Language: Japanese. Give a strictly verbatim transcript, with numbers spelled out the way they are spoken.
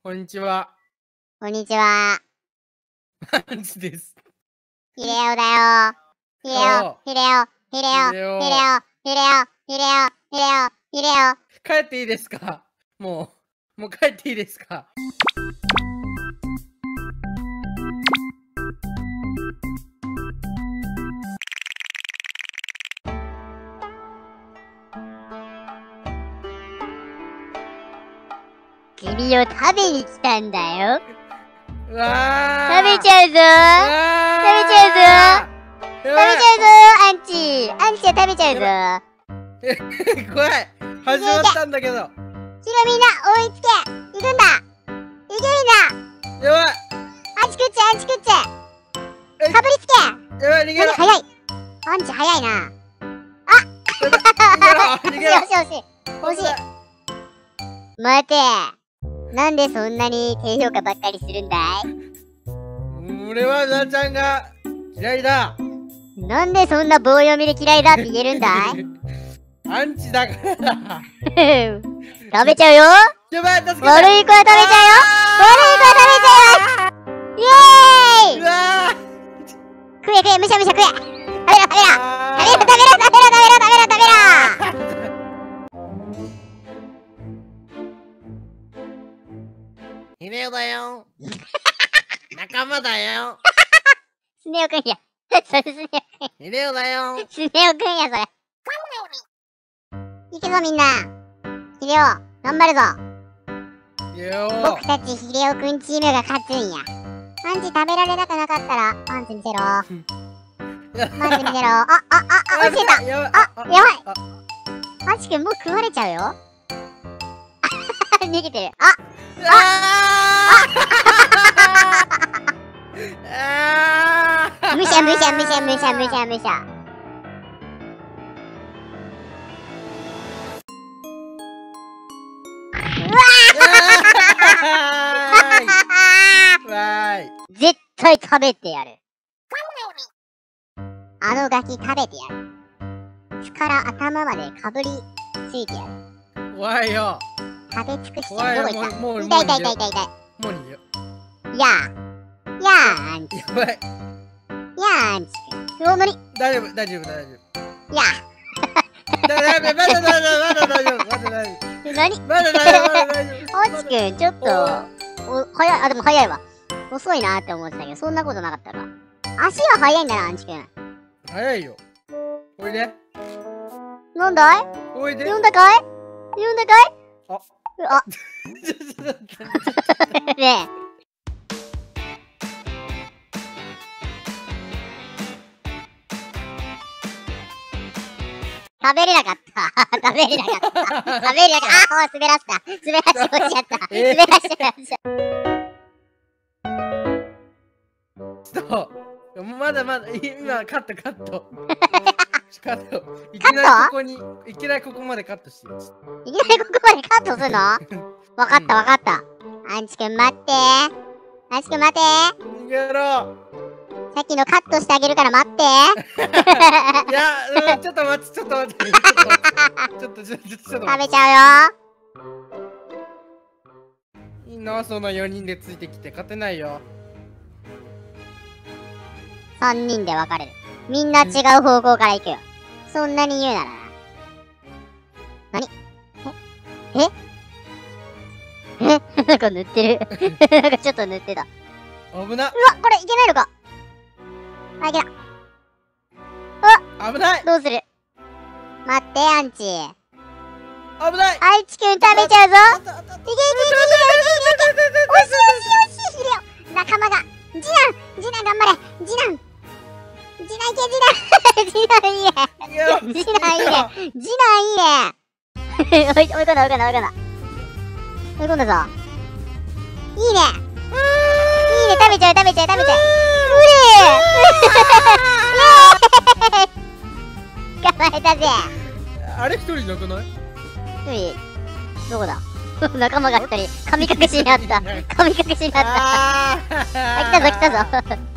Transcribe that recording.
こんにちは。 こんにちは。 アンチです。 ヒレオだよ。ヒレオ、ヒレオ、ヒレオ、ヒレオ、ヒレオ、ヒレオ、ヒレオ、ヒレオ。 帰っていいですか？もう、もう帰っていいですか？ 君を食べに来たんだよ。 うわ食べちゃうぞ。食べちゃうぞ。食べちゃうぞ、アンチ。アンチは食べちゃうぞ。 怖い。始まったんだけど。 ヒロみんな追いつけ。行くんだ。行けみんな。 やばい。 アンチ食っちゃアンチ食っちゃかぶりつけ。 やばい、逃げろ。 早い。アンチ早いな。あ逃げろ。 惜しい惜しい惜しい。待て。なんでそんなに低評価ばっかりするんだい？ 俺はなちゃんが嫌いだ。 なんでそんな棒読みで嫌いだって言えるんだい？ アンチだからだ。 食べちゃうよ。 やばい、助けて。悪い子は食べちゃうよ。 悪い子は食べちゃうよ。イエーイ。 うわ食え食え、むしゃむしゃ食え。食べろ食べろ食べろ食べろ食べろ食べろ食べろ食べろ。 ヒレオだよ。仲間だよ。 スネ夫くんや。それスネ夫くんや。 ヒレオだよ。 スネ夫くんや、それ。行くぞみんな。ヒレオ、頑張るぞ。 ヒレオ。 僕たちヒレオくんチームが勝つんや。パンチ食べられなくなかったら、パンツ見せろ。パンツ見せろ。あ、あ、あ、あ、落ちた。あ、やばい。パンチくんもう食われちゃうよ。逃げてる。ああむしゃむしゃむしゃむしゃむしゃむしゃ。 うわーい。 絶対食べてやる。あのガキ食べてやる。巣から頭までかぶりついてやる。 怖いよ。 食べ尽くしちゃう。どこ行った？ もう痛い痛い痛い痛い痛い。 もう逃げよ。 やあ。やあ、アンチ。 やばい。 やあ、アンチ。お、なに？ 大丈夫、大丈夫、大丈夫。 やあ。大丈夫、まだ大丈夫、まだ大丈夫、まだ大丈夫。 なに？ まだ大丈夫、まだ大丈夫。 アンチくん、ちょっと、お、早い、あ、でも早いわ。遅いなって思ってたけど、そんなことなかったか。足は速いんだな、アンチくん。 早いよ。おいで。 なんだい？ おいで。 読んだかい？読んだかい？ あ。 あ。ねえ。食べれなかった。食べれなかった。食べれなかった。ああ、滑らせた。滑らして落ちちゃった。滑らして落ちちゃった。そう。まだまだ、今、カットカット。カット。いきなりここに、いきなりここまでカットしてる。 いきなりここまでカットするの？わかったわかった。アンチくん待って。アンチくん待て。 逃げろ。 さっきのカットしてあげるから待って。 いや、ちょっと待って、ちょっと待って。ちょっと、ちょっと、ちょっと。 食べちゃうよ。 いいの？そのよにんでついてきて勝てないよ。 さんにんで分かれる。みんな違う方向から行くよ。そんなに言うならな。なに？え？え？え？なんか塗ってる。なんかちょっと塗ってた。 危な。 うわ、これいけないのか。あ、いけた。 あ、危ない。 どうする？待って、アンチ。 危ない。 アンチくん食べちゃうぞ。いけいけいけいけいけいけ。惜しい惜しい惜しい。ヒレオ。仲間が。次男次男頑張れ。次男次男いけ、次男次男いいね。次男いいね。次男いいね。追い込んだ追い込んだ追い込んだ。追い込んだぞ。いいね。いいね、食べちゃう食べちゃう食べちゃう。うえー頑張れたぜ。あれ一人いなくない？ 一人、どこだ？仲間が一人、神隠しにあった。神隠しにあった。あ、来たぞ来たぞ。